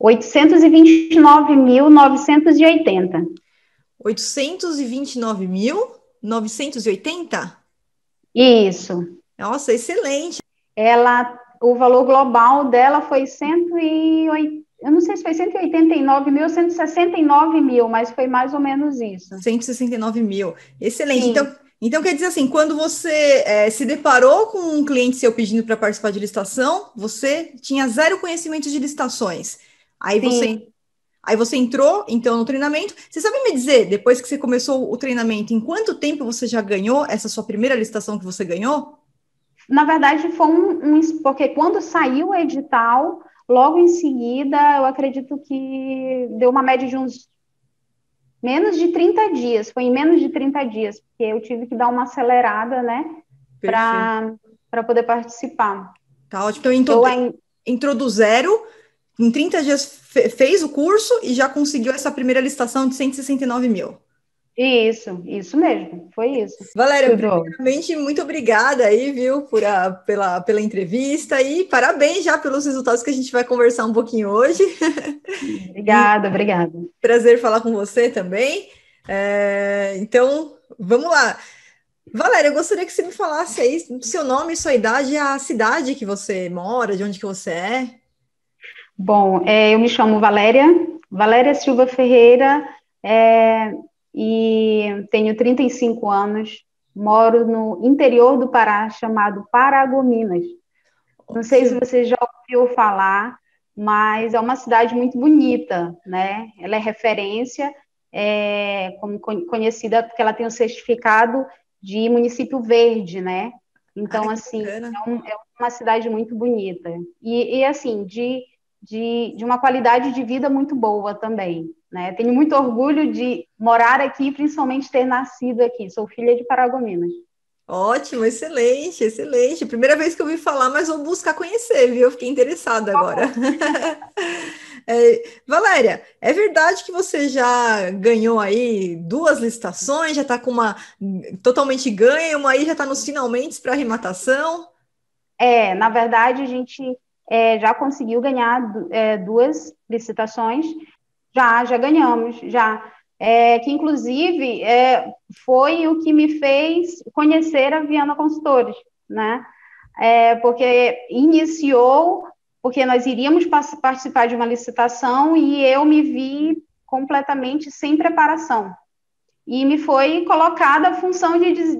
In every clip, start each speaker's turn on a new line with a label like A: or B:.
A: 829.980.
B: 829.980?
A: Isso.
B: Nossa, excelente.
A: O valor global dela foi 108, eu não sei se foi 189 mil ou 169 mil, mas foi mais ou menos isso.
B: 169 mil. Excelente.
A: Sim,
B: Então quer dizer assim, quando você se deparou com um cliente seu pedindo para participar de licitação, você tinha zero conhecimento de licitações. Aí você,
A: sim.
B: aí você entrou, então, no treinamento. Você sabe me dizer, depois que você começou o treinamento, em quanto tempo você já ganhou essa sua primeira licitação que você ganhou?
A: Na verdade, foi porque quando saiu o edital, logo em seguida, eu acredito que deu uma média de uns menos de 30 dias, foi em menos de 30 dias, porque eu tive que dar uma acelerada, né,
B: Perfeito.
A: para poder participar.
B: Tá ótimo. Então,
A: Eu,
B: entrou do zero, em 30 dias fez o curso e já conseguiu essa primeira licitação de 169 mil.
A: isso mesmo, foi isso.
B: Valéria,
A: Estudou.
B: primeiramente, muito obrigada aí, viu, pela entrevista e parabéns já pelos resultados que a gente vai conversar um pouquinho hoje. E
A: Obrigada, obrigada.
B: prazer falar com você também. Então, vamos lá. Valéria, eu gostaria que você me falasse aí seu nome, sua idade e a cidade que você mora, de onde que você é.
A: Bom, eu me chamo Valéria Silva Ferreira, é, e tenho 35 anos, moro no interior do Pará, chamado Paragominas. Não sei se
B: Que
A: você já ouviu falar, mas é uma cidade muito bonita, né? Ela é referência, como conhecida porque ela tem o certificado de município verde, né? Então,
B: que
A: assim,
B: bacana.
A: é uma cidade muito bonita. E assim, de uma qualidade de vida muito boa também, né? Tenho muito orgulho de morar aqui, principalmente ter nascido aqui. Sou filha de Paragominas.
B: Ótimo, excelente, excelente. Primeira vez que eu ouvi falar, mas vou buscar conhecer, viu? Eu fiquei interessada agora. Valéria, é verdade que você já ganhou aí duas licitações, já está com uma totalmente ganha, uma aí já está nos finalmente para arrematação?
A: Na verdade, a gente já conseguiu ganhar duas licitações, já ganhamos, já. Que inclusive foi o que me fez conhecer a Viana Consultores, né? Porque iniciou, porque nós iríamos participar de uma licitação e eu me vi completamente sem preparação. E me foi colocada a função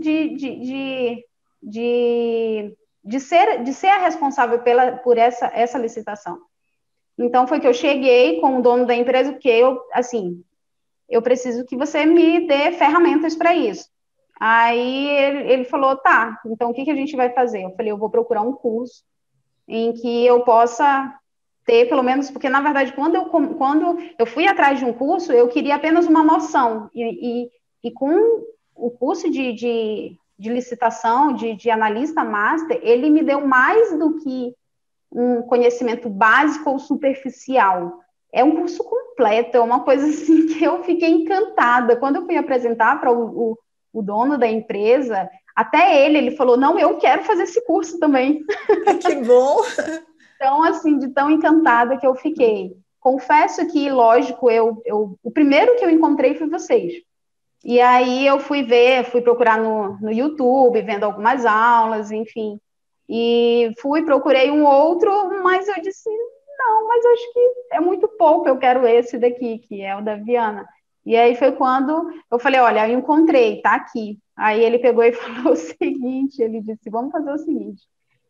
A: de ser a responsável por essa licitação. Então, foi que eu cheguei com o dono da empresa, porque eu preciso que você me dê ferramentas para isso. Aí ele falou, tá, então o que a gente vai fazer? Eu falei, eu vou procurar um curso em que eu possa ter, pelo menos, porque na verdade, quando eu fui atrás de um curso, eu queria apenas uma noção, e com o curso de licitação, de analista master, ele me deu mais do que um conhecimento básico ou superficial. É um curso completo, é uma coisa assim que eu fiquei encantada. Quando eu fui apresentar para o dono da empresa, até ele falou, não, eu quero fazer esse curso também.
B: Que bom!
A: Então, assim, de tão encantada que eu fiquei. Confesso que, lógico, o primeiro que eu encontrei foi vocês. E aí eu fui procurar no YouTube, vendo algumas aulas, enfim. E procurei um outro, mas eu disse, não, mas eu acho que é muito pouco, eu quero esse daqui, que é o da Viana. E aí foi quando eu falei, olha, eu encontrei, tá aqui. Aí ele pegou e falou o seguinte, ele disse, vamos fazer o seguinte,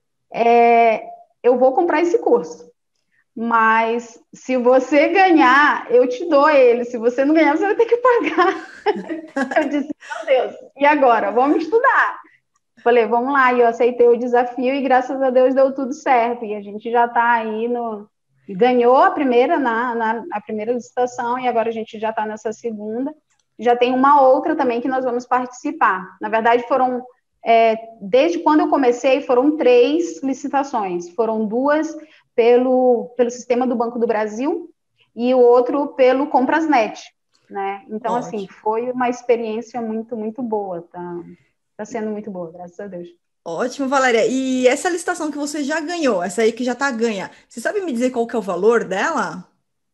A: eu vou comprar esse curso, mas se você ganhar, eu te dou ele, se você não ganhar, você vai ter que pagar. Eu disse, meu Deus, e agora? Vamos estudar. Falei, vamos lá, e eu aceitei o desafio e graças a Deus deu tudo certo. E a gente já está aí no. Ganhou a primeira a primeira licitação e agora a gente já está nessa segunda. Já tem uma outra também que nós vamos participar. Na verdade, desde quando eu comecei, foram 3 licitações. Foram 2 pelo sistema do Banco do Brasil e o outro pelo Comprasnet, né? Então, assim,
B: Ótimo.
A: foi uma experiência muito, muito boa, tá? Está sendo muito boa, graças a Deus.
B: Ótimo, Valéria. E essa licitação que você já ganhou, essa aí que já está ganha, você sabe me dizer qual que é o valor dela?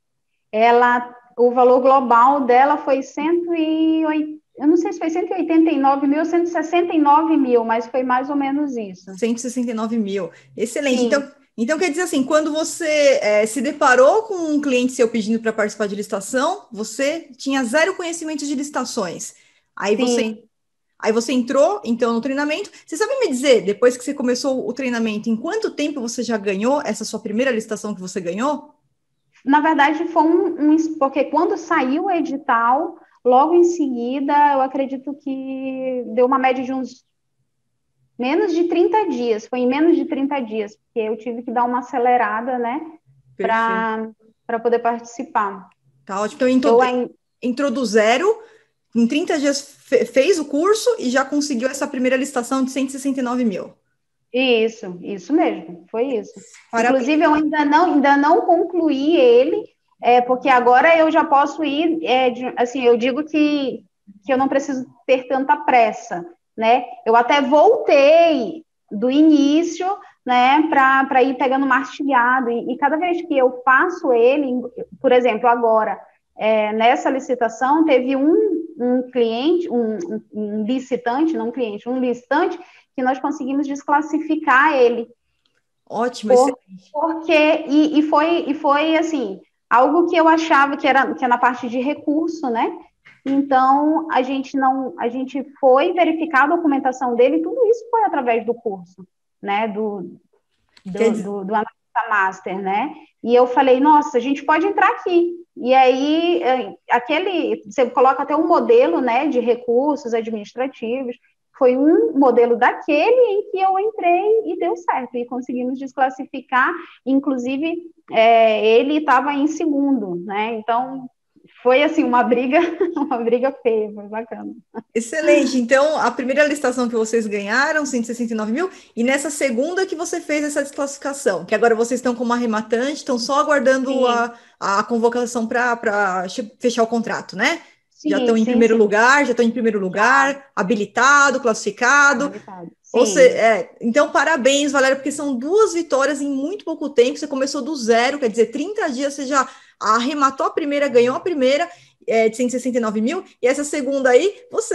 A: O valor global dela foi 108, eu não sei se foi 189 mil ou 169 mil, mas foi mais ou menos isso.
B: 169 mil. Excelente.
A: Sim.
B: Então, quer dizer assim, quando você se deparou com um cliente seu pedindo para participar de licitação, você tinha zero conhecimento de licitações.
A: Sim.
B: Aí você entrou, então, no treinamento. Você sabe me dizer, depois que você começou o treinamento, em quanto tempo você já ganhou essa sua primeira licitação que você ganhou?
A: Na verdade, foi porque quando saiu o edital, logo em seguida, eu acredito que deu uma média de uns menos de 30 dias, foi em menos de 30 dias, porque eu tive que dar uma acelerada, né, para poder participar.
B: Tá ótimo. Então, entrou do zero, em 30 dias fez o curso e já conseguiu essa primeira licitação de 169 mil.
A: Isso mesmo, foi isso.
B: Parabéns.
A: Inclusive, eu ainda não concluí ele, porque agora eu já posso ir, assim, eu digo que eu não preciso ter tanta pressa, né? Eu até voltei do início, né, para ir pegando martilhado, e cada vez que eu faço ele, por exemplo, agora, nessa licitação, teve um cliente, um licitante, não um cliente, um licitante, que nós conseguimos desclassificar ele.
B: Ótimo, excelente.
A: Porque, foi assim, algo que eu achava que é na parte de recurso, né? Então, a gente foi verificar a documentação dele, e tudo isso foi através do curso, né? Do analista master, né? E eu falei, nossa, a gente pode entrar aqui. E aí, você coloca até um modelo, né, de recursos administrativos. Foi um modelo daquele em que eu entrei e deu certo, e conseguimos desclassificar, inclusive ele estava em segundo, né? Então foi assim uma briga feia, foi bacana.
B: Excelente. Então, a primeira licitação que vocês ganharam, 169 mil, e nessa segunda que você fez essa desclassificação, que agora vocês estão como arrematante, estão só aguardando a convocação para fechar o contrato, né?
A: Sim,
B: já estão em primeiro lugar, habilitado, classificado. Então, parabéns, Valéria, porque são 2 vitórias em muito pouco tempo. Você começou do zero, quer dizer, 30 dias você já arrematou a primeira, ganhou a primeira de 169 mil, e essa segunda aí,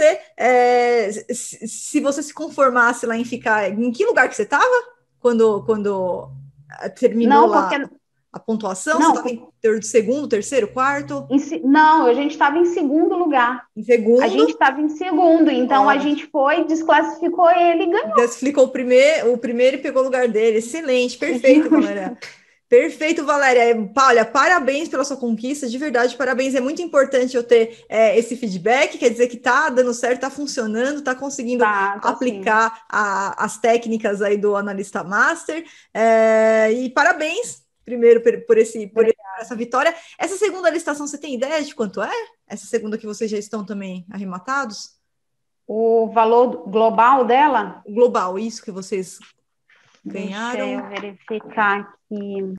B: se você se conformasse lá em ficar, em que lugar que você estava quando terminou a pontuação? Você estava em segundo, terceiro, quarto?
A: Não, a gente estava em segundo lugar.
B: Em segundo?
A: A gente estava em segundo, então a gente foi, desclassificou ele e ganhou.
B: Desclassificou o primeiro e pegou o lugar dele. Excelente, perfeito, Valéria. Perfeito, Valéria. Olha, parabéns pela sua conquista, de verdade, parabéns. É muito importante eu ter esse feedback, quer dizer que tá dando certo, tá funcionando, tá conseguindo aplicar as técnicas aí do analista master. E parabéns, primeiro, por essa vitória. Essa segunda licitação, você tem ideia de quanto é? Essa segunda que vocês já estão também arrematados?
A: O valor global dela?
B: Global, isso que vocês ganharam.
A: Deixa eu verificar aqui.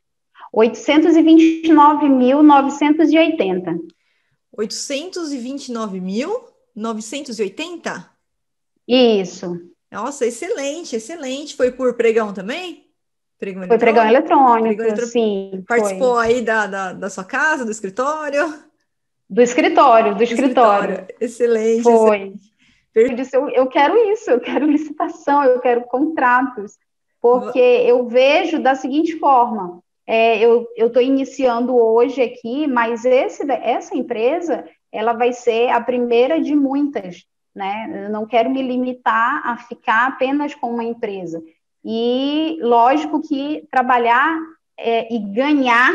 A: 829.980.
B: 829.980?
A: Isso.
B: Nossa, excelente, excelente. Foi por pregão também?
A: Foi pregão eletrônico, sim.
B: Participou aí da sua casa, do escritório?
A: Do escritório.
B: Excelente.
A: Foi. Eu disse, eu quero isso, eu quero licitação, eu quero contratos, porque eu vejo da seguinte forma, eu estou iniciando hoje aqui, mas essa empresa, ela vai ser a primeira de muitas, né? Eu não quero me limitar a ficar apenas com uma empresa. E, lógico que trabalhar e ganhar,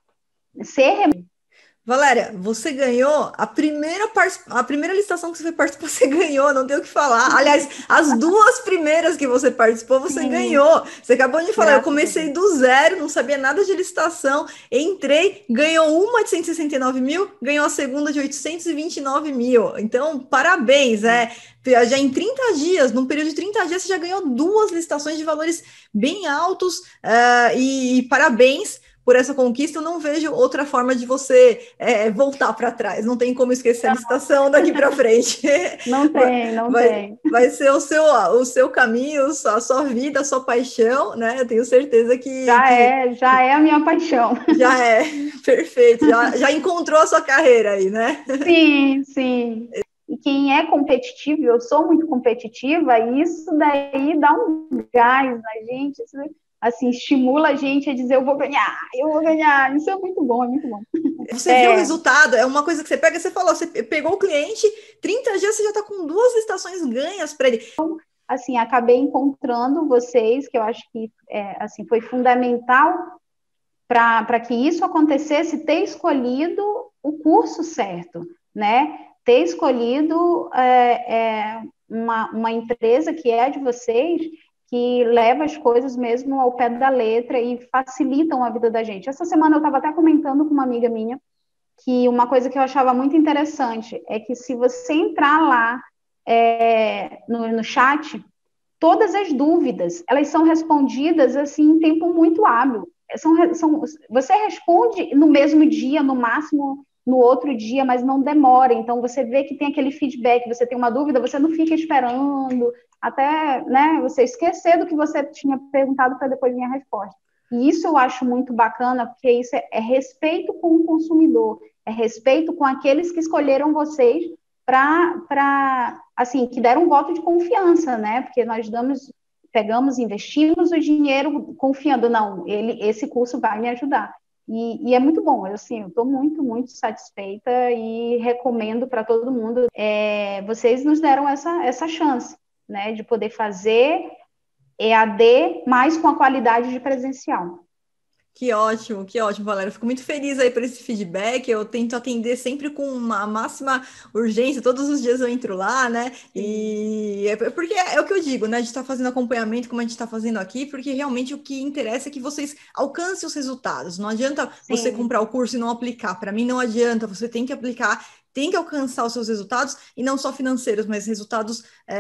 B: Valéria, você ganhou a primeira licitação que você foi participar, você ganhou, não tem o que falar. Aliás, as 2 primeiras que você participou, você ganhou. Você acabou de falar, eu comecei do zero, não sabia nada de licitação, entrei, ganhou uma de 169 mil, ganhou a segunda de 829 mil. Então, parabéns, já em 30 dias, num período de 30 dias, você já ganhou 2 licitações de valores bem altos, e parabéns, por essa conquista, eu não vejo outra forma de você voltar para trás. Não tem como esquecer a licitação daqui para frente.
A: Não tem, não tem.
B: Vai ser o seu caminho, a sua vida, a sua paixão, né? Eu tenho certeza
A: Já é a minha paixão.
B: já é, perfeito, já encontrou a sua carreira aí, né?
A: Sim, sim. E quem é competitivo, eu sou muito competitiva, isso daí dá um gás na gente, isso, assim, estimula a gente a dizer, eu vou ganhar. Isso é muito bom, é muito bom.
B: Você viu o resultado, é uma coisa que você pega, você falou, você pegou o cliente, 30 dias você já está com 2 licitações ganhas para ele.
A: Assim, acabei encontrando vocês, que eu acho que assim, foi fundamental para que isso acontecesse, ter escolhido o curso certo, né? Ter escolhido uma empresa que é de vocês, que leva as coisas mesmo ao pé da letra e facilitam a vida da gente. Essa semana eu estava até comentando com uma amiga minha que uma coisa que eu achava muito interessante é que se você entrar lá no chat, todas as dúvidas, elas são respondidas assim em tempo muito hábil. Você responde no mesmo dia, no máximo no outro dia, mas não demora. Então, você vê que tem aquele feedback, você tem uma dúvida, você não fica esperando até, né, você esquecer do que você tinha perguntado para depois vir a resposta. E isso eu acho muito bacana, porque isso é respeito com o consumidor, é respeito com aqueles que escolheram vocês assim, que deram um voto de confiança, né? Porque nós pegamos, investimos o dinheiro confiando, não, esse curso vai me ajudar. E é muito bom, eu estou muito, muito satisfeita e recomendo para todo mundo. Vocês nos deram essa chance, né, de poder fazer EAD, mas com a qualidade de presencial.
B: Que ótimo, Valéria. Fico muito feliz aí por esse feedback. Eu tento atender sempre com uma máxima urgência. Todos os dias eu entro lá, né? E porque é o que eu digo, né? A gente está fazendo acompanhamento como a gente está fazendo aqui, porque realmente o que interessa é que vocês alcancem os resultados. Não adianta você comprar o curso e não aplicar. Para mim, não adianta. Você tem que aplicar, tem que alcançar os seus resultados, e não só financeiros, mas resultados,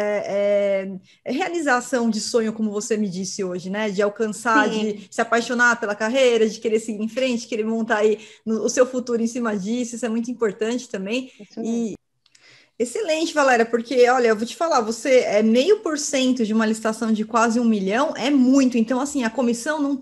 B: realização de sonho, como você me disse hoje, né? De alcançar, de se apaixonar pela carreira, de querer seguir em frente, querer montar aí o seu futuro em cima disso, isso é muito importante também. Excelente, Valéria, porque, olha, eu vou te falar, você é 0,5% de uma licitação de quase 1 milhão, é muito. Então, assim, a comissão não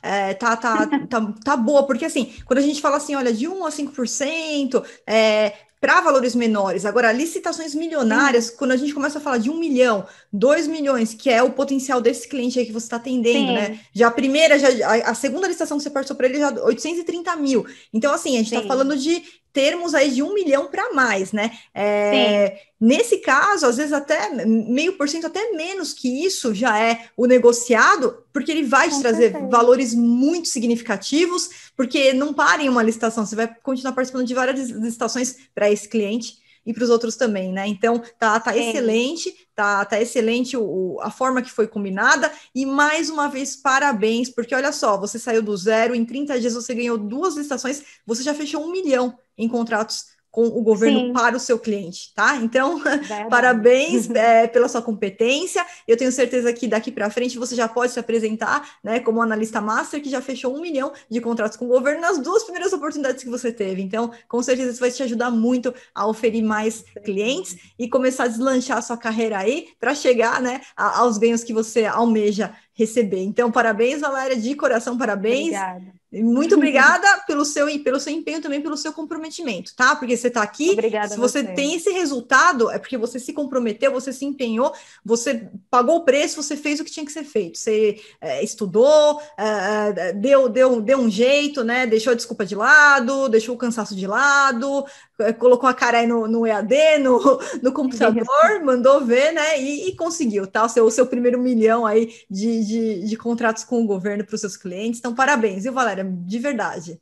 B: tá boa, porque, assim, quando a gente fala assim, olha, de 1 a 5%, para valores menores. Agora, licitações milionárias, quando a gente começa a falar de 1 milhão, 2 milhões, que é o potencial desse cliente aí que você está atendendo, né? Já a primeira, a segunda licitação que você passou para ele, já 830 mil. Então, assim, a gente está falando de termos aí de 1 milhão para mais, né? Nesse caso, às vezes até 0,5%, até menos que isso já é o negociado, porque ele vai te trazer valores muito significativos, porque não para em uma licitação, você vai continuar participando de várias licitações para esse cliente e para os outros também, né? Então, tá excelente, tá excelente a forma que foi combinada, e mais uma vez, parabéns, porque olha só, você saiu do zero, em 30 dias você ganhou 2 licitações, você já fechou 1 milhão em contratos com o governo para o seu cliente, tá? Então, parabéns pela sua competência. Eu tenho certeza que daqui para frente você já pode se apresentar, né, como analista master, que já fechou 1 milhão de contratos com o governo nas 2 primeiras oportunidades que você teve. Então, com certeza isso vai te ajudar muito a oferir mais clientes e começar a deslanchar a sua carreira aí para chegar, né, aos ganhos que você almeja receber. Então, parabéns, Valéria, de coração, parabéns.
A: Obrigada.
B: Muito obrigada pelo seu empenho, também pelo seu comprometimento, tá? Porque você está aqui,
A: obrigada,
B: se você tem esse resultado, é porque você se comprometeu, você se empenhou, você pagou o preço, você fez o que tinha que ser feito. Você estudou, deu um jeito, né? Deixou a desculpa de lado, deixou o cansaço de lado, colocou a cara aí no EAD, no computador, mandou ver, né? E conseguiu, tá? O seu primeiro 1 milhão aí de contratos com o governo para os seus clientes. Então, parabéns, viu, Valéria? De verdade.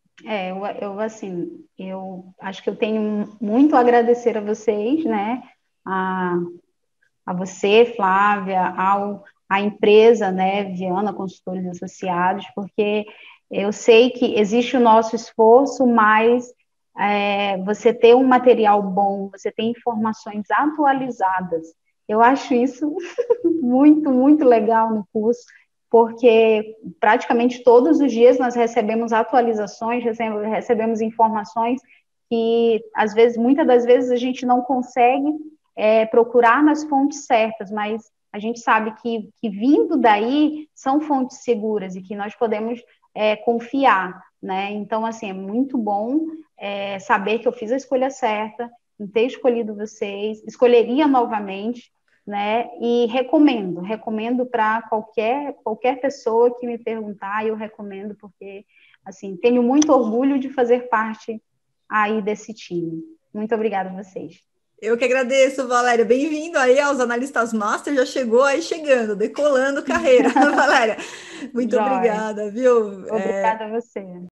A: Eu acho que eu tenho muito a agradecer a vocês, né? A você, Flávia, à empresa, né, Viana Consultores Associados, porque eu sei que existe o nosso esforço, mas você ter um material bom, você ter informações atualizadas, eu acho isso muito, muito legal no curso, porque praticamente todos os dias nós recebemos atualizações, recebemos informações que, às vezes, muitas das vezes, a gente não consegue procurar nas fontes certas, mas a gente sabe que vindo daí são fontes seguras e que nós podemos confiar, né? Então, assim, é muito bom saber que eu fiz a escolha certa, em ter escolhido vocês, escolheria novamente, né? E recomendo para qualquer pessoa que me perguntar, eu recomendo, porque, assim, tenho muito orgulho de fazer parte aí desse time. Muito obrigada a vocês.
B: Eu que agradeço, Valéria. Bem-vindo aí aos Analistas Master, já chegou aí chegando, decolando carreira. Valéria, muito
A: Joia.
B: obrigada, viu?
A: Obrigada a você.